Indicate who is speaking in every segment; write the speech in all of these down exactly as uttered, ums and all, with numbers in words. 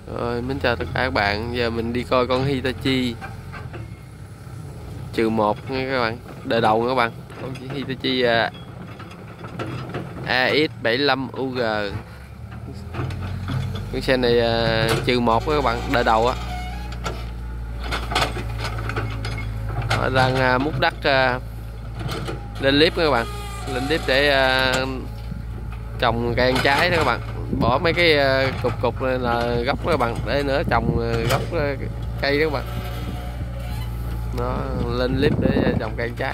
Speaker 1: Rồi, mến chào tất cả các bạn. Giờ mình đi coi con hitachi trừ một nha các bạn, đời đầu nha các bạn. Con hitachi uh, a ét bảy lăm u giê. Con xe này uh, trừ một các bạn, đời đầu á. Họ đang uh, múc đất uh, lên clip các bạn, lên clip để uh, trồng cây ăn trái đó các bạn. Bỏ mấy cái uh, cục cục này là gốc các bạn, để nữa trồng uh, gốc uh, cây đó các bạn. Nó lên clip để trồng cây ăn trái.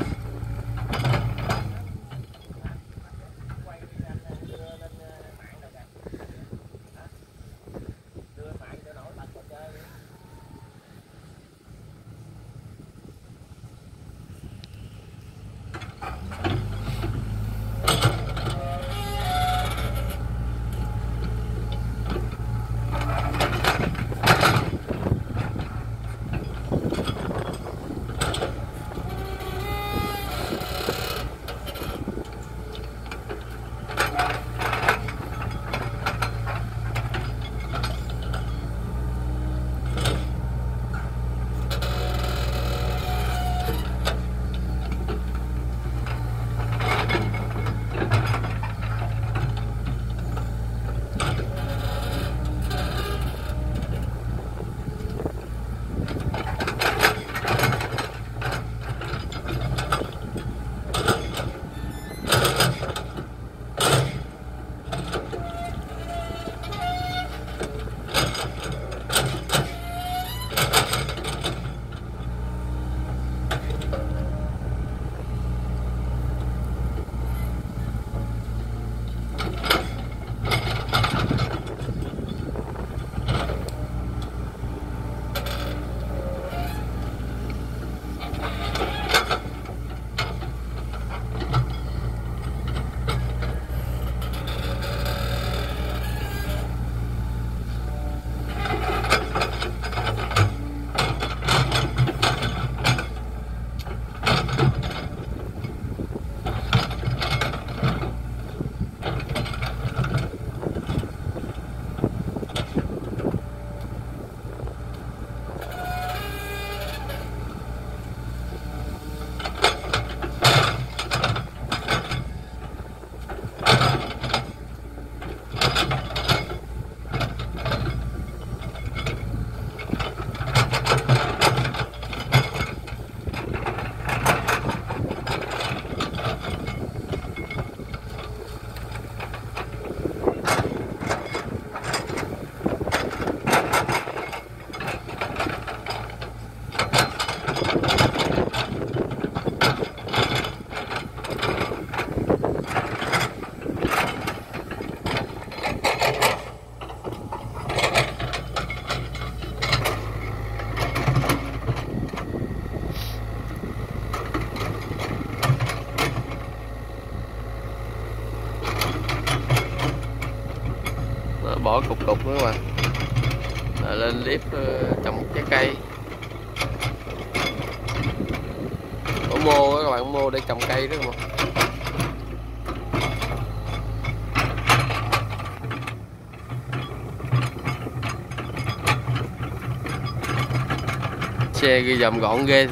Speaker 1: Bỏ cục cục nữa các bạn, rồi lên clip uh, trồng trái cây. Có mô đó các bạn, mô để trồng cây đó các bạn. Xe ghi dòm gọn ghê.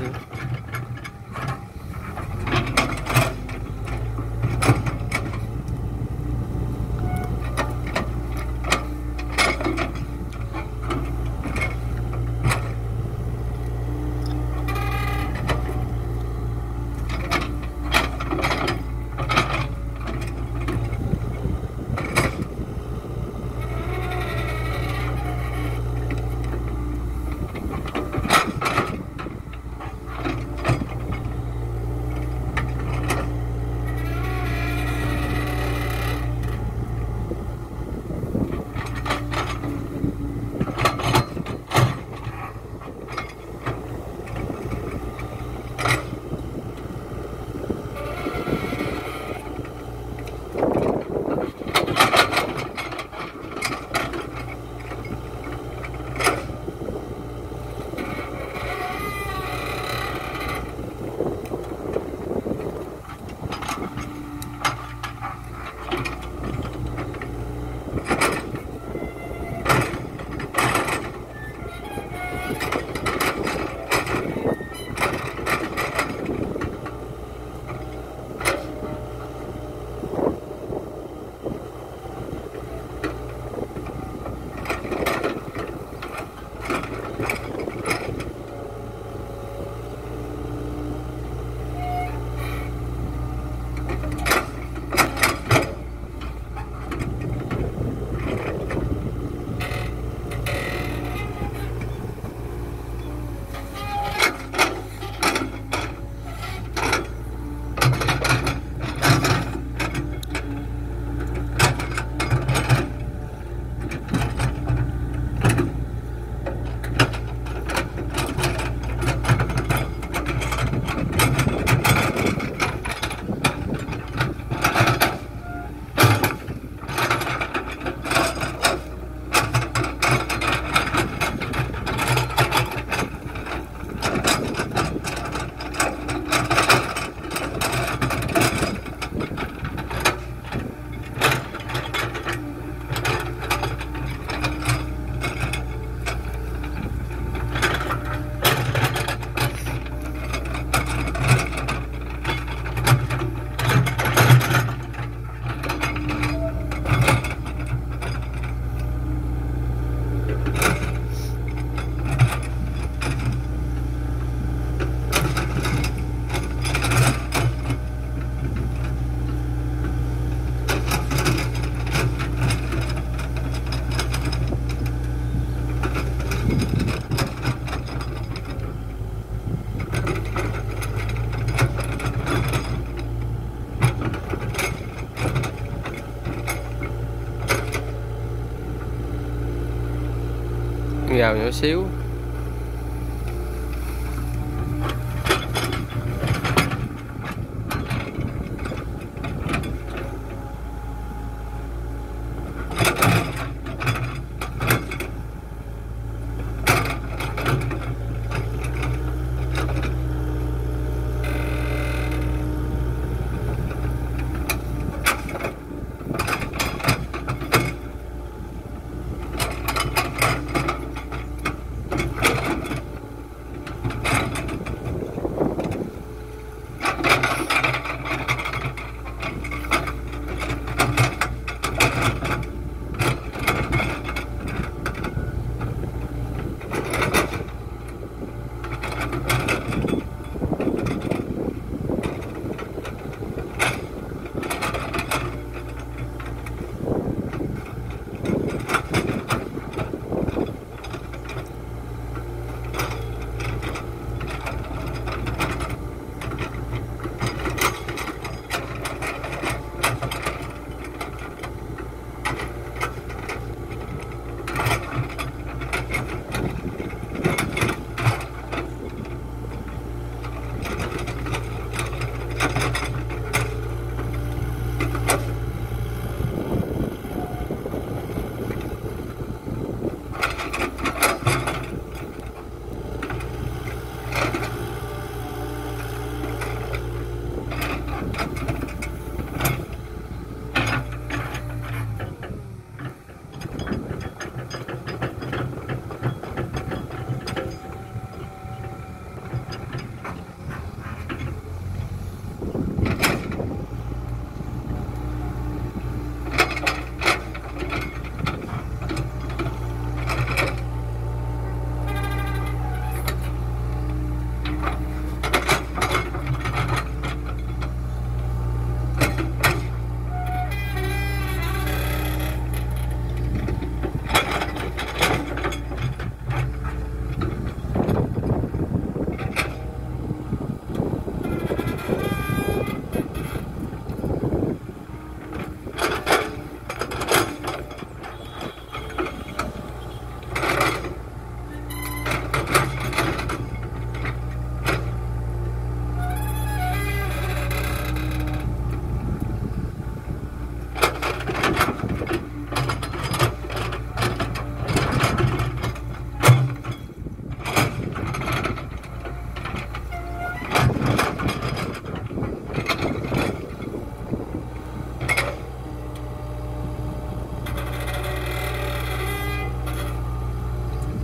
Speaker 1: gào nhỏ xíu.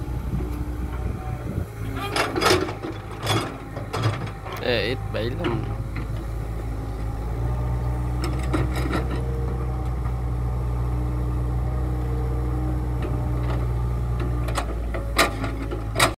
Speaker 2: ít bảy lăm